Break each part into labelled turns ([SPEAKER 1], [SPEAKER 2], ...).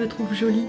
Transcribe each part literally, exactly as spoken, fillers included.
[SPEAKER 1] trouve jolie.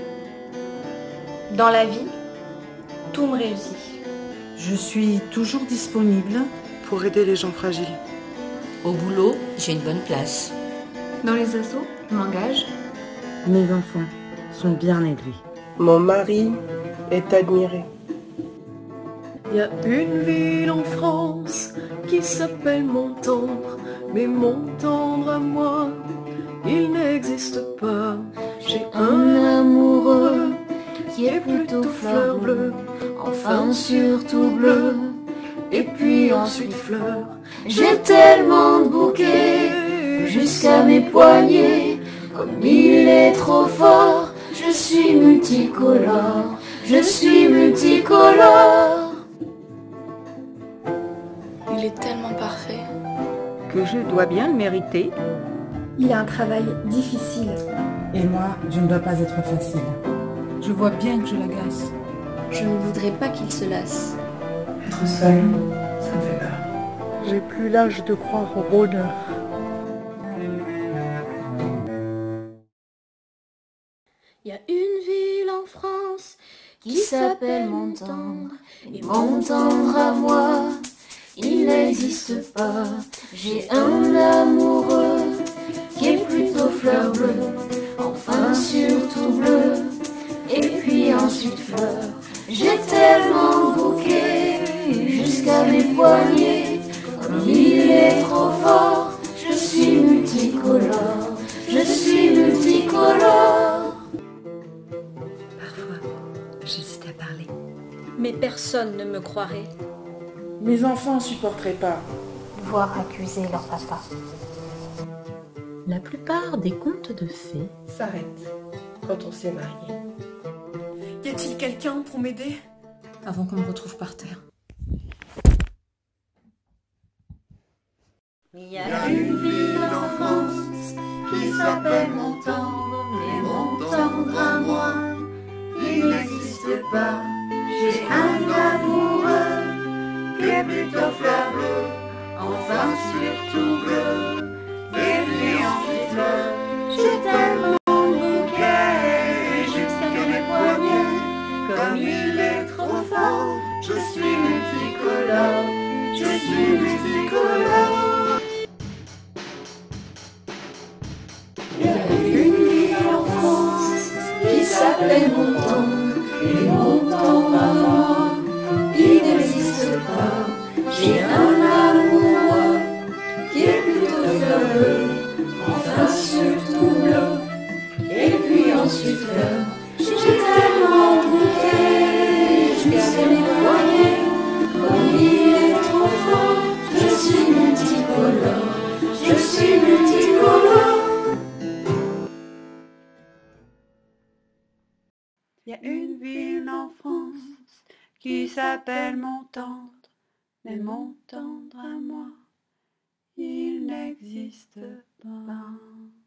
[SPEAKER 2] Dans la vie, tout me réussit.
[SPEAKER 3] Je suis toujours disponible
[SPEAKER 4] pour aider les gens fragiles.
[SPEAKER 5] Au boulot, j'ai une bonne place.
[SPEAKER 1] Dans les assos, je m'engage.
[SPEAKER 3] Mes enfants sont bien élevés.
[SPEAKER 4] Mon mari est admiré.
[SPEAKER 6] Il y a une ville en France qui s'appelle Montendre, mais Montendre à moi, il n'existe pas. J'ai un amoureux qui est plutôt fleur bleue, enfin surtout bleu, et puis ensuite fleur. J'ai tellement de bouquets jusqu'à mes poignets, comme il est trop fort, je suis multicolore, je suis multicolore.
[SPEAKER 2] Il est tellement parfait.
[SPEAKER 3] Que je dois bien le mériter.
[SPEAKER 1] Il a un travail difficile.
[SPEAKER 7] Et moi, je ne dois pas être facile.
[SPEAKER 3] Je vois bien que je l'agace.
[SPEAKER 8] Je ne voudrais pas qu'il se lasse.
[SPEAKER 4] Être seul, ça me fait peur.
[SPEAKER 9] J'ai plus l'âge de croire au bonheur.
[SPEAKER 6] Il y a une ville en France qui s'appelle Montendre, et Montendre à moi, il n'existe pas. J'ai un amoureux qui est plutôt fleur bleue, enfin surtout bleu, et puis ensuite fleur. J'ai tellement de bouquets jusqu'à mes poignets, comme il est trop fort, je suis multicolore, je suis multicolore.
[SPEAKER 1] Parfois, j'hésite à parler.
[SPEAKER 2] Mais personne ne me croirait.
[SPEAKER 7] Mes enfants ne supporteraient pas.
[SPEAKER 8] Voir accuser leur papa.
[SPEAKER 10] La plupart des contes de fées
[SPEAKER 4] S'arrête quand on s'est marié.
[SPEAKER 6] Y a-t-il quelqu'un pour m'aider
[SPEAKER 10] avant qu'on me retrouve par terre.
[SPEAKER 6] Il y a une ville en France qui s'appelle Montendre, mais Montendre à moi, il n'existe pas. J'ai un amoureux qui est plutôt fleur bleue, enfin surtout bleu, et puis ensuite fleur. J'ai tellement de bouquets jusqu'à mes poignets, comme il est trop fort, je suis multicolore, je suis multicolore. Il y a une ville en France qui s'appelle Montendre, et Montendre à moi, il n'existe pas. J'ai un amoureux qui est plutôt fleur bleue, enfin surtout bleu, et puis ensuite fleur. J'ai tellement de bouquets jusqu'à mes poignets, comme il est trop fort, je suis multicolore, je suis multicolore.
[SPEAKER 9] Il y a une ville en France qui s'appelle Montendre, mais Montendre à moi, il n'existe pas.